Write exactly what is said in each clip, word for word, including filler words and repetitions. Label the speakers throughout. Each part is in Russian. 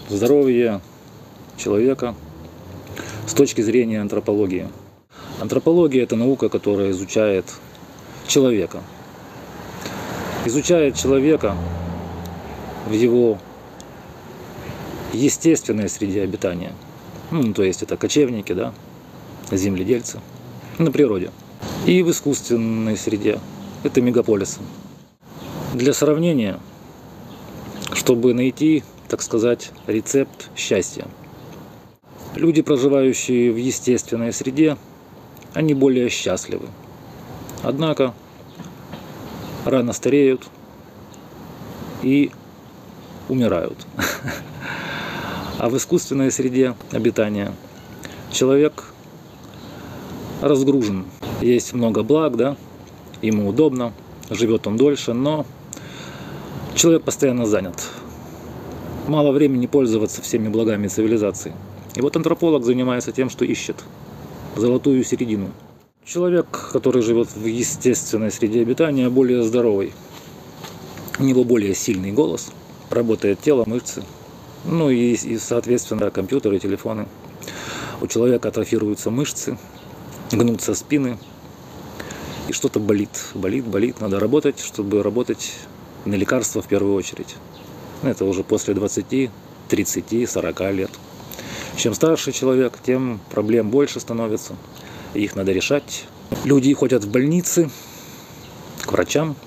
Speaker 1: здоровье человека с точки зрения антропологии. Антропология – это наука, которая изучает человека. Изучает человека в его естественной среде обитания. Ну, то есть это кочевники, да, земледельцы на природе. И в искусственной среде это мегаполисы. Для сравнения, чтобы найти, так сказать, рецепт счастья. Люди, проживающие в естественной среде, они более счастливы. Однако рано стареют и умирают. А в искусственной среде обитания человек разгружен. Есть много благ, да, ему удобно, живет он дольше, но человек постоянно занят. Мало времени пользоваться всеми благами цивилизации. И вот антрополог занимается тем, что ищет золотую середину. Человек, который живет в естественной среде обитания, более здоровый. У него более сильный голос, работает тело, мышцы. Ну и, и соответственно, компьютеры, телефоны. У человека атрофируются мышцы, гнутся спины. И что-то болит, болит, болит. Надо работать, чтобы работать на лекарства в первую очередь. Это уже после двадцати, тридцати, сорока лет. Чем старше человек, тем проблем больше становится. Их надо решать. Люди ходят в больницы, к врачам.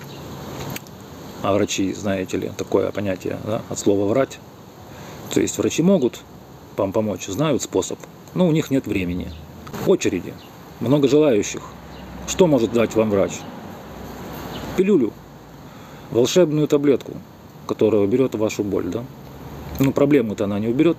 Speaker 1: А врачи, знаете ли, такое понятие, да, от слова «врать». То есть врачи могут вам помочь, знают способ, но у них нет времени. Очереди, много желающих. Что может дать вам врач? Пилюлю, волшебную таблетку, которая уберет вашу боль, да? Ну, проблему-то она не уберет.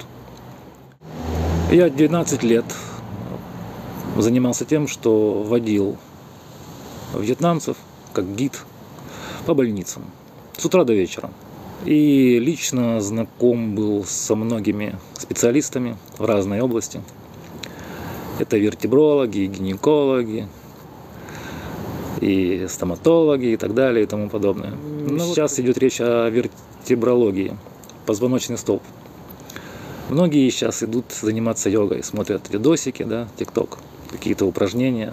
Speaker 1: Я двенадцать лет занимался тем, что водил вьетнамцев как гид по больницам с утра до вечера. И лично знаком был со многими специалистами в разной области. Это вертебрологи, и гинекологи, и стоматологи, и так далее, и тому подобное. Но сейчас идет речь о вертебрологии, позвоночный столб. Многие сейчас идут заниматься йогой, смотрят видосики, да, тикток, какие-то упражнения,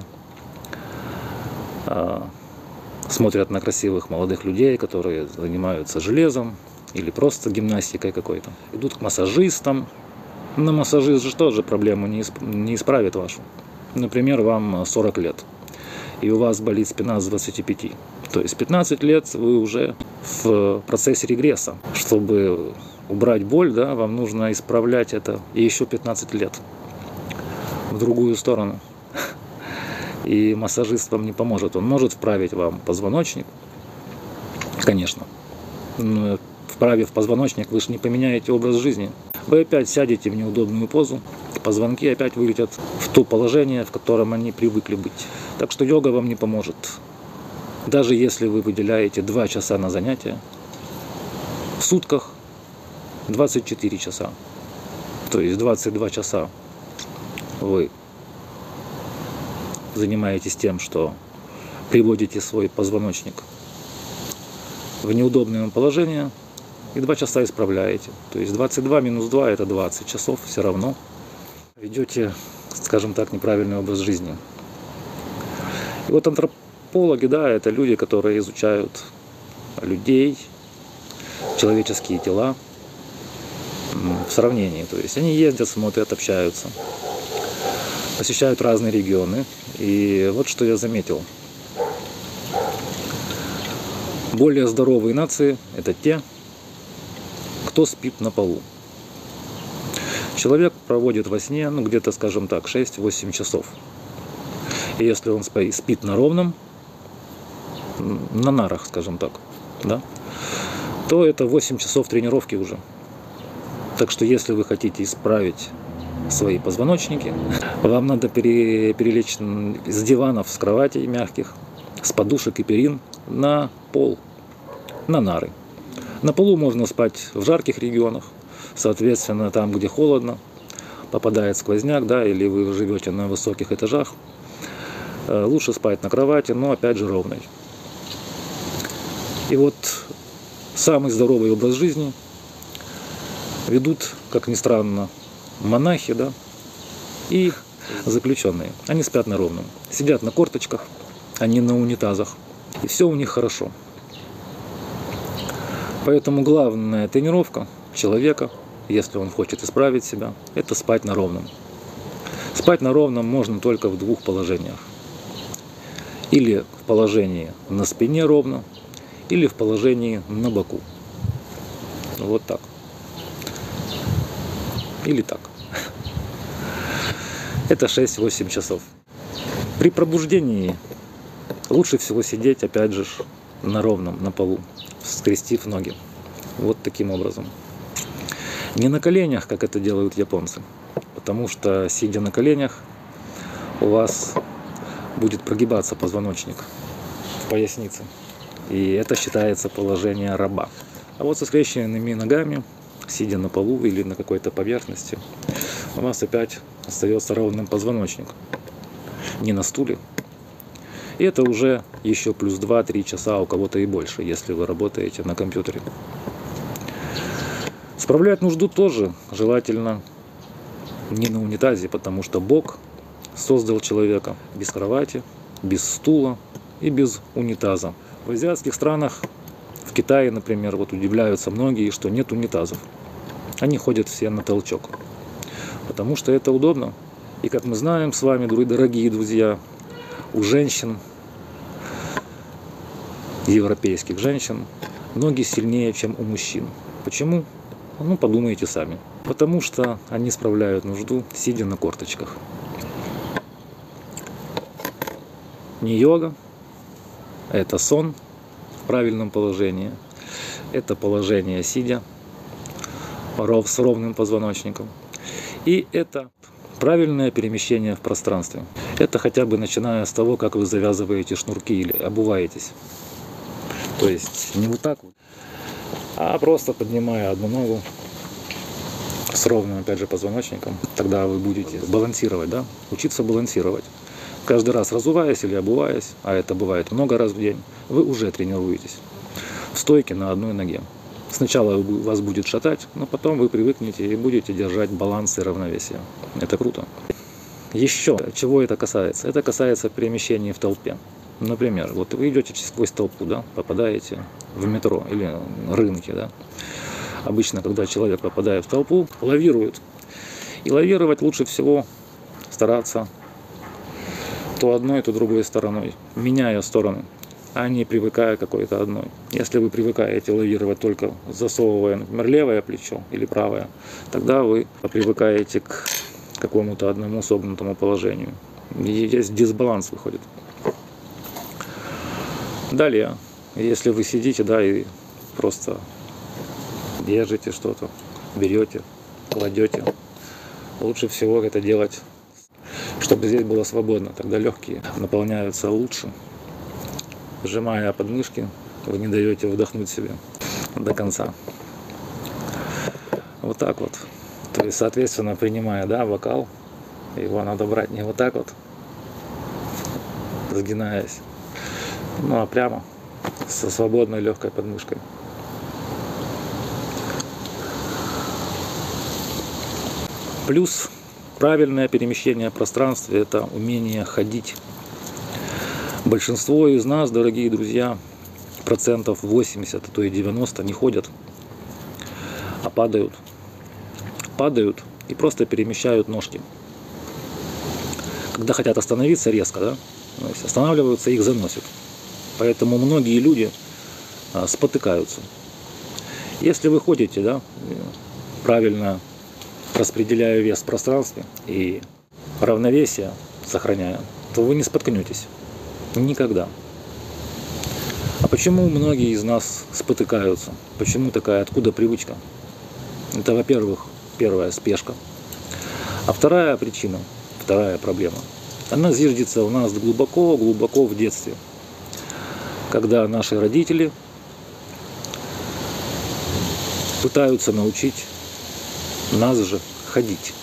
Speaker 1: смотрят на красивых молодых людей, которые занимаются железом или просто гимнастикой какой-то. Идут к массажистам. Но массажист же тоже проблему не, исп... не исправит вашу. Например, вам сорок лет, и у вас болит спина с двадцати пяти. То есть пятнадцать лет вы уже в процессе регресса. Чтобы убрать боль, да, вам нужно исправлять это и еще пятнадцать лет в другую сторону. И массажист вам не поможет. Он может вправить вам позвоночник, конечно. Но вправив позвоночник, вы же не поменяете образ жизни. Вы опять сядете в неудобную позу, позвонки опять вылетят в то положение, в котором они привыкли быть. Так что йога вам не поможет. Даже если вы выделяете два часа на занятия, в сутках двадцать четыре часа. То есть двадцать два часа вы занимаетесь тем, что приводите свой позвоночник в неудобное положение и два часа исправляете. То есть двадцать два минус два это двадцать часов все равно. Ведете, скажем так, неправильный образ жизни. И вот антропологи, да, это люди, которые изучают людей, человеческие тела в сравнении. То есть они ездят, смотрят, общаются, посещают разные регионы. И вот что я заметил. Более здоровые нации – это те, кто спит на полу. Человек проводит во сне, ну, где-то, скажем так, шесть-восемь часов. И если он спит на ровном, на нарах, скажем так, да, то это восемь часов тренировки уже. Так что если вы хотите исправить свои позвоночники, вам надо пере, перелечь с диванов, с кроватей мягких, с подушек и перин на пол, на нары. На полу можно спать в жарких регионах, соответственно, там, где холодно, попадает сквозняк, да, или вы живете на высоких этажах, лучше спать на кровати, но опять же ровной. И вот самый здоровый образ жизни ведут, как ни странно, монахи, да, и заключенные. Они спят на ровном, сидят на корточках, они на унитазах, и все у них хорошо. Поэтому главная тренировка человека, если он хочет исправить себя, это спать на ровном. Спать на ровном можно только в двух положениях. Или в положении на спине ровно, или в положении на боку. Вот так. Или так. Это шесть-восемь часов. При пробуждении лучше всего сидеть, опять же, на ровном, на полу, скрестив ноги. Вот таким образом. Не на коленях, как это делают японцы. Потому что, сидя на коленях, у вас будет прогибаться позвоночник в пояснице. И это считается положение раба. А вот со скрещенными ногами, сидя на полу или на какой-то поверхности, у вас опять остается ровным позвоночник. Не на стуле. И это уже еще плюс два-три часа, у кого-то и больше, если вы работаете на компьютере. Справлять нужду тоже желательно не на унитазе, потому что Бог создал человека без кровати, без стула и без унитаза. В азиатских странах, в Китае, например, вот удивляются многие, что нет унитазов. Они ходят все на толчок, потому что это удобно. И как мы знаем с вами, дорогие друзья, у женщин, европейских женщин, ноги сильнее, чем у мужчин. Почему? Ну, подумайте сами. Потому что они справляют нужду, сидя на корточках. Не йога, это сон в правильном положении. Это положение сидя с ровным позвоночником. И это правильное перемещение в пространстве. Это хотя бы начиная с того, как вы завязываете шнурки или обуваетесь. То есть не вот так вот, а просто поднимая одну ногу с ровным, опять же, позвоночником. Тогда вы будете балансировать, да? Учиться балансировать. Каждый раз разуваясь или обуваясь, а это бывает много раз в день, вы уже тренируетесь в стойке на одной ноге. Сначала вас будет шатать, но потом вы привыкнете и будете держать баланс и равновесие. Это круто. Еще, чего это касается? Это касается перемещения в толпе. Например, вот вы идете сквозь толпу, да, попадаете в метро или рынки, да. Обычно, когда человек попадает в толпу, лавирует. И лавировать лучше всего стараться то одной, то другой стороной, меняя стороны, а не привыкая к какой-то одной. Если вы привыкаете лавировать только засовывая, например, левое плечо или правое, тогда вы привыкаете к какому-то одному согнутому положению. И здесь дисбаланс выходит. Далее, если вы сидите, да, и просто держите что-то, берете, кладете, лучше всего это делать, чтобы здесь было свободно. Тогда легкие наполняются лучше. Сжимая подмышки, вы не даете вдохнуть себе до конца. Вот так вот. То есть, соответственно, принимая, да, вокал, его надо брать не вот так вот, сгинаясь, ну а прямо со свободной легкой подмышкой. Плюс правильное перемещение в пространстве – это умение ходить. Большинство из нас, дорогие друзья, процентов восемьдесят, а то и девяносто не ходят, а падают. Падают и просто перемещают ножки. Когда хотят остановиться резко, да, то есть останавливаются, их заносят. Поэтому многие люди а, спотыкаются. Если вы ходите, да, правильно распределяя вес в пространстве и равновесие сохраняя, то вы не споткнетесь. Никогда. А почему многие из нас спотыкаются? Почему такая, откуда привычка? Это, во-первых, первая спешка. А вторая причина, вторая проблема, она зиждется у нас глубоко-глубоко в детстве. Когда наши родители пытаются научить нас же ходить.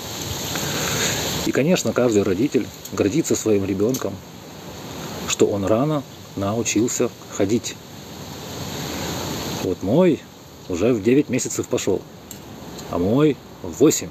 Speaker 1: И, конечно, каждый родитель гордится своим ребенком, что он рано научился ходить. Вот мой уже в девять месяцев пошел. а мой восемь.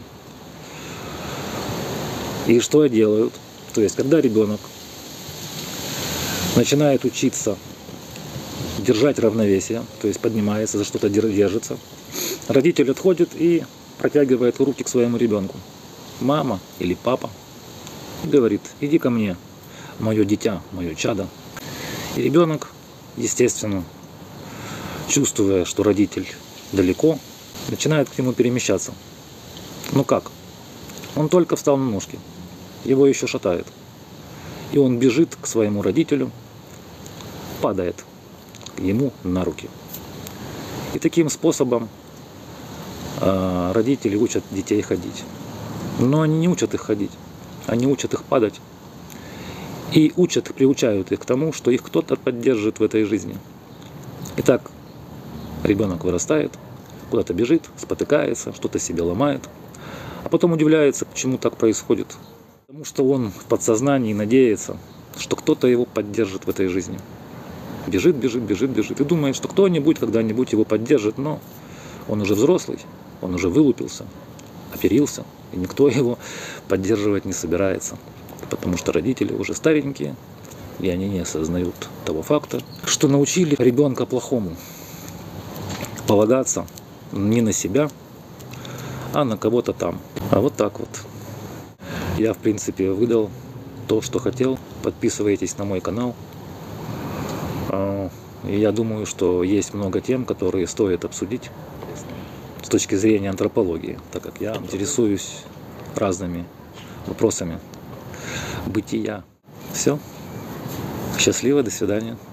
Speaker 1: И что делают? То есть, когда ребенок начинает учиться держать равновесие, то есть поднимается, за что-то держится, родитель отходит и протягивает руки к своему ребенку. Мама или папа. И говорит: иди ко мне, мое дитя, мое чадо. И ребенок, естественно, чувствуя, что родитель далеко, начинает к нему перемещаться. Ну как? Он только встал на ножки, его еще шатает. И он бежит к своему родителю, падает ему на руки. И таким способом э, родители учат детей ходить. Но они не учат их ходить, они учат их падать. И учат, приучают их к тому, что их кто-то поддержит в этой жизни. Итак, ребенок вырастает, куда-то бежит, спотыкается, что-то себе ломает, а потом удивляется, почему так происходит. Потому что он в подсознании надеется, что кто-то его поддержит в этой жизни. Бежит, бежит, бежит, бежит. И думает, что кто-нибудь когда-нибудь его поддержит, но он уже взрослый, он уже вылупился, оперился, и никто его поддерживать не собирается. Потому что родители уже старенькие, и они не осознают того факта, что научили ребенка плохому. Полагаться не на себя, а на кого-то там. А вот так вот. Я, в принципе, выдал то, что хотел. Подписывайтесь на мой канал. И я думаю, что есть много тем, которые стоит обсудить с точки зрения антропологии, так как я интересуюсь разными вопросами бытия. Все. Счастливо, до свидания.